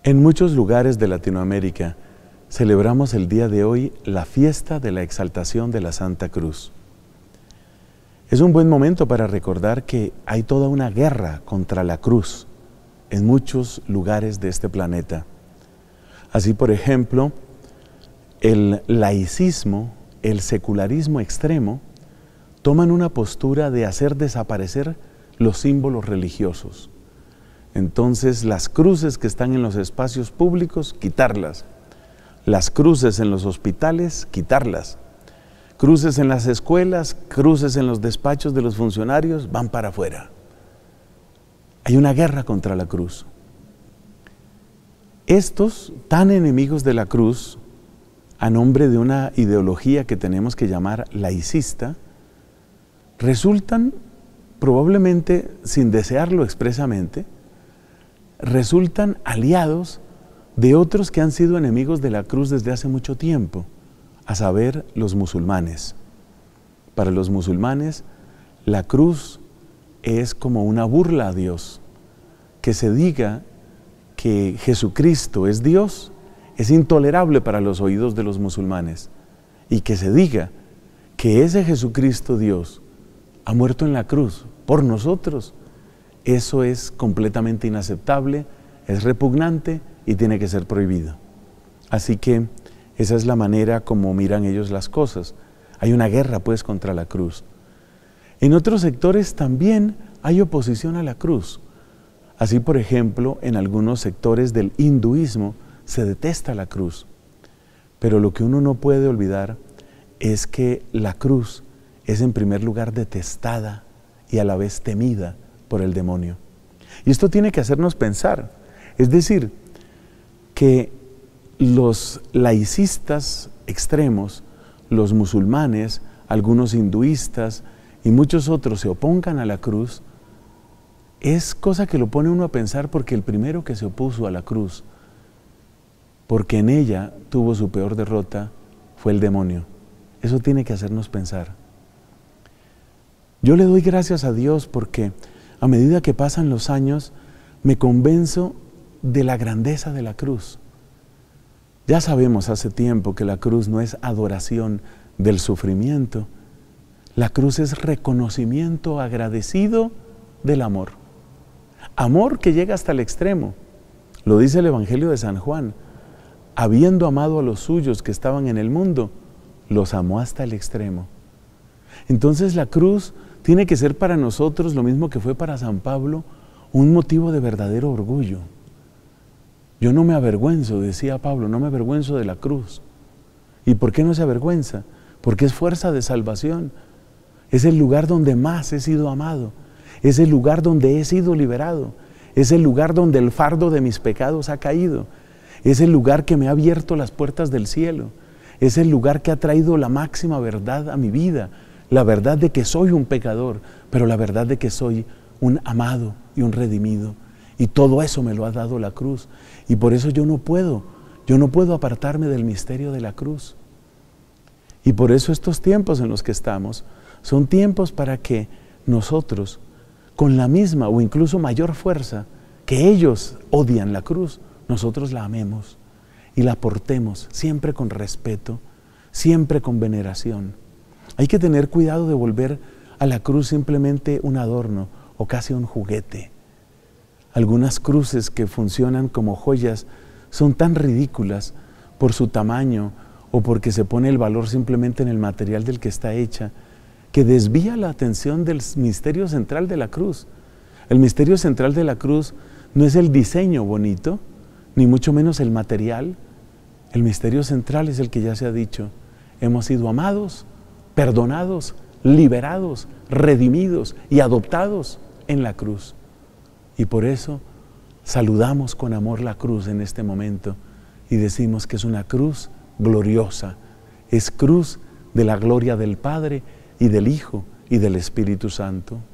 En muchos lugares de Latinoamérica celebramos el día de hoy la fiesta de la exaltación de la Santa Cruz. Es un buen momento para recordar que hay toda una guerra contra la cruz en muchos lugares de este planeta. Así, por ejemplo, el laicismo, el secularismo extremo, toman una postura de hacer desaparecer los símbolos religiosos. Entonces, las cruces que están en los espacios públicos, quitarlas. Las cruces en los hospitales, quitarlas. Cruces en las escuelas, cruces en los despachos de los funcionarios, van para afuera. Hay una guerra contra la cruz. Estos, tan enemigos de la cruz, a nombre de una ideología que tenemos que llamar laicista, resultan, probablemente sin desearlo expresamente, resultan aliados de otros que han sido enemigos de la cruz desde hace mucho tiempo, a saber, los musulmanes. Para los musulmanes, la cruz es como una burla a Dios. Que se diga que Jesucristo es Dios es intolerable para los oídos de los musulmanes. Y que se diga que ese Jesucristo Dios ha muerto en la cruz por nosotros, eso es completamente inaceptable, es repugnante y tiene que ser prohibido. Así que esa es la manera como miran ellos las cosas. Hay una guerra pues contra la cruz. En otros sectores también hay oposición a la cruz. Así, por ejemplo, en algunos sectores del hinduismo se detesta la cruz. Pero lo que uno no puede olvidar es que la cruz es en primer lugar detestada y a la vez temida por el demonio. Y esto tiene que hacernos pensar. Es decir, que los laicistas extremos, los musulmanes, algunos hinduistas y muchos otros se opongan a la cruz, es cosa que lo pone uno a pensar, porque el primero que se opuso a la cruz, porque en ella tuvo su peor derrota, fue el demonio. Eso tiene que hacernos pensar. Yo le doy gracias a Dios porque a medida que pasan los años me convenzo de la grandeza de la cruz. Ya sabemos hace tiempo que la cruz no es adoración del sufrimiento. La cruz es reconocimiento agradecido del amor. Amor que llega hasta el extremo. Lo dice el Evangelio de San Juan. Habiendo amado a los suyos que estaban en el mundo, los amó hasta el extremo. Entonces la cruz tiene que ser para nosotros, lo mismo que fue para San Pablo, un motivo de verdadero orgullo. Yo no me avergüenzo, decía Pablo, no me avergüenzo de la cruz. ¿Y por qué no se avergüenza? Porque es fuerza de salvación. Es el lugar donde más he sido amado. Es el lugar donde he sido liberado. Es el lugar donde el fardo de mis pecados ha caído. Es el lugar que me ha abierto las puertas del cielo. Es el lugar que ha traído la máxima verdad a mi vida. La verdad de que soy un pecador, pero la verdad de que soy un amado y un redimido. Y todo eso me lo ha dado la cruz. Y por eso yo no puedo apartarme del misterio de la cruz. Y por eso estos tiempos en los que estamos son tiempos para que nosotros, con la misma o incluso mayor fuerza que ellos odian la cruz, nosotros la amemos y la portemos siempre con respeto, siempre con veneración. Hay que tener cuidado de volver a la cruz simplemente un adorno o casi un juguete. Algunas cruces que funcionan como joyas son tan ridículas por su tamaño o porque se pone el valor simplemente en el material del que está hecha, que desvía la atención del misterio central de la cruz. El misterio central de la cruz no es el diseño bonito, ni mucho menos el material. El misterio central es el que ya se ha dicho. Hemos sido amados, perdonados, liberados, redimidos y adoptados en la cruz. Y por eso saludamos con amor la cruz en este momento y decimos que es una cruz gloriosa, es cruz de la gloria del Padre y del Hijo y del Espíritu Santo.